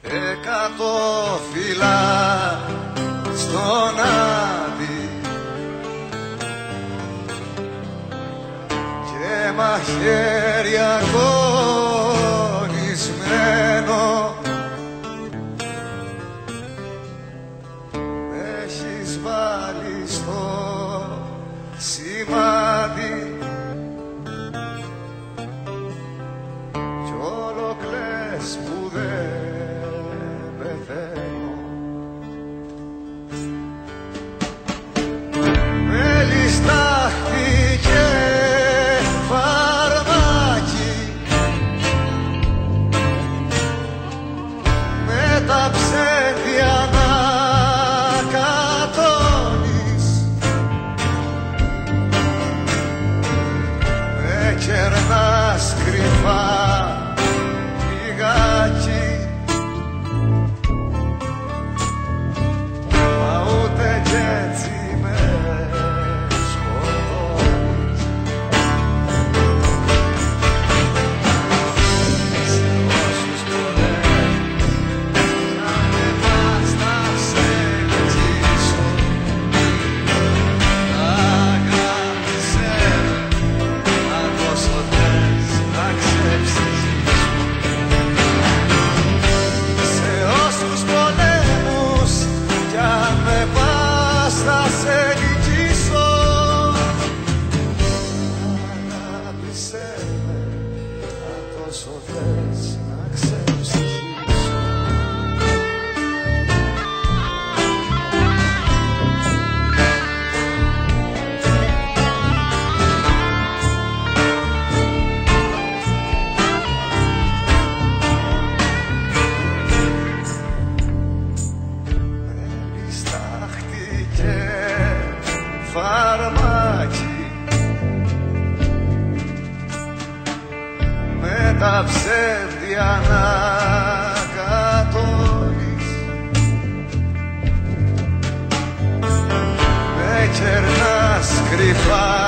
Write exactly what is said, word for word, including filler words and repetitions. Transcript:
εκατό φύλλα στον άδει και μαχαίρι αγωνισμένο με έχεις βάλει στο σημάδι κι όλο κλαις που δεν πεθαίνω. Με ληστάχθηκε φαρμάκι με τα ψέδια να κατώνεις, με κερνάς κρυφά λιγάκι, μα ούτε κι έτσι με σκοτώνεις. Σε όσους πολέμους να με πας να σε ζήσω, αγάπησέ με, αν τόσο θες να ξεψυχήσω. Σε όσους πολέμους κι αν με πας θα σε νικήσω, αγάπησέ με, αν τόσο θες να ξεψυχήσω. Ληστάχτηκε φαρμάκι με τα ψεύδια να κατώνεις, με κερνάς κρυφά